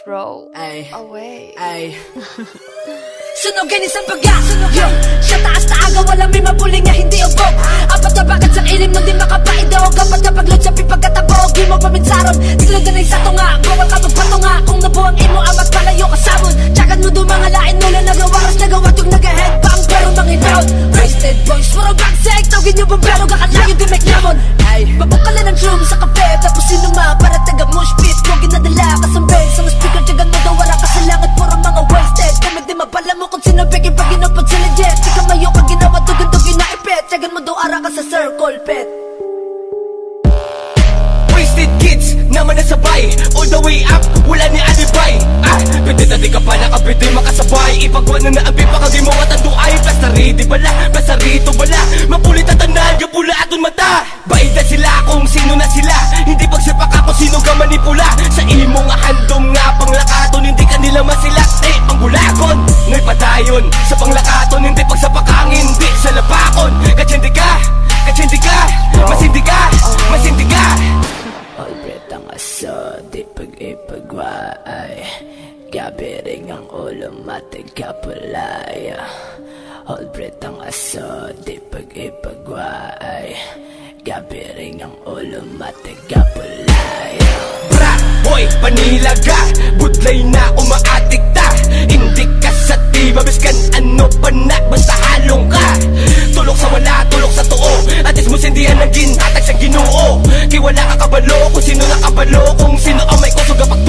throw away. Sunugin isang baga, sunugin siya taas na aga, walang may mapuli nga hindi ubog. Apat na bagat sa ilim nung di makapaidog. Apat na paglod sa pipagkatabog, di mo paminsaron. Tiglod na sa tunga, bawal ka magpatunga. Kung nabuang imo amat palayo ka sabon. Tsakan mo dumangalain nula, nagawaras, nagawat yung nag-headbang. Pero mangibaw, wasted boys, puro bagseg. Tawagin nyo bombero, kakalayo di make namon. Babukala ng drum sa kape, tapos sinuma para taga-mosh pit. Kung ginadala kasambay sa mga speaker, tsagan mo daw wala ka sa langit, puro mga wasted. Kami di mapala mo kung sinabik, pag inapad sila jet. Di ka mayo ka ginawa, tugan-tugin na ipet. Tsagan mo daw ara ka sa circle pet. Wasted kids, naman nasabay, all the way up, wala ni alibay. Pwede na di ka pa nakapwede makasabay. Ipagwa na naambi pa kagi mo at anduay. Plasari di bala, plasarito bala. Mapulit at tanan, gapula aton mata. Baida sila kung sino na sila. Hindi pagsipak ako sino ka manipula. Sa imo nga handom nga panglakaton, hindi ka nila masilakti. Panggulagon, ngay padayon sa panglakaton, hindi pagsapakang, hindi sa labakon. Katsindi ka, masindi ka, masindi ka. Albert ang aso, di pag-ipagwaay. Gabiring ang ulo, matig kapulay. Albert ang aso, di pag-ipagwaay. Gabiring ang ulo, matig kapulay. Bra, boy, panilaga, budlay na umaatik ta. Hindi ka sa tiba, biskan ano pa na, basta halong ka. Tulok sa wala, tulok sa tuo. Atis mo sindihan ng gintatag sa ginoo. Kay wala ka kabalo, kung sino nakabalo, kung sino ang may kusog kapag